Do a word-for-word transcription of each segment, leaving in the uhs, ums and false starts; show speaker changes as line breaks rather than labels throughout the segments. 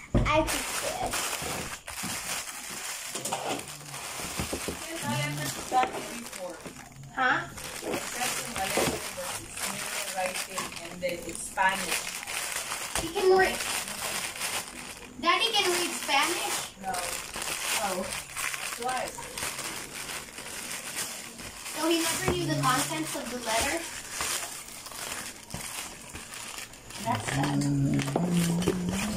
I fixed it.
Yes, I understood that before.
Huh?
Except in Malay was it's writing and then it's Spanish.
He can read. Daddy can read Spanish?
No.
Oh.
That's why.
So he never knew the contents of the letter? That's sad.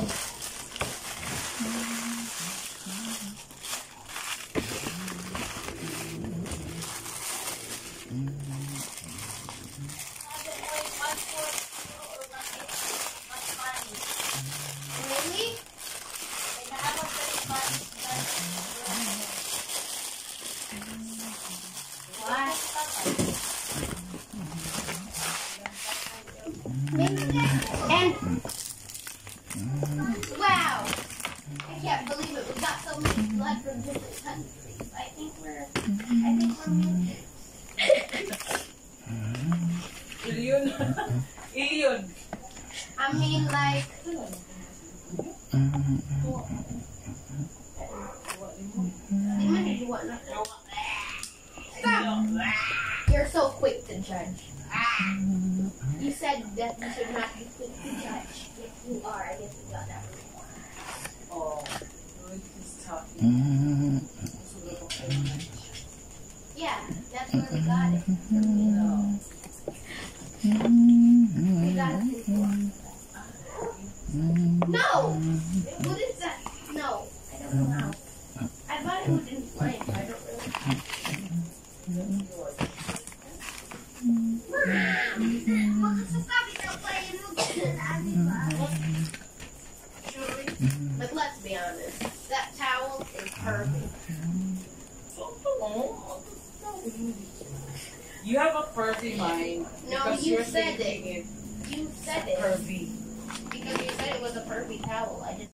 Really? What? And wow, I can't believe it. We got so much blood from different countries. I think we're, I think we're mutants.
Alien. Alien.
I mean, like, stop. You're so quick to judge. You said that you should not be quick to judge. If you are, I guess you got that wrong.
Oh, Ruth is talking.
Yeah, that's where we got it.
No.
We got it before. No! What is that? No, I don't know how. I thought it was in flame. I don't really. But let's be honest, that towel is perfect.
You have a pervy mind.
No,
because
you
you're
said
thinking
it. You said it.
Pervy.
Because you said it was a perfect towel. I just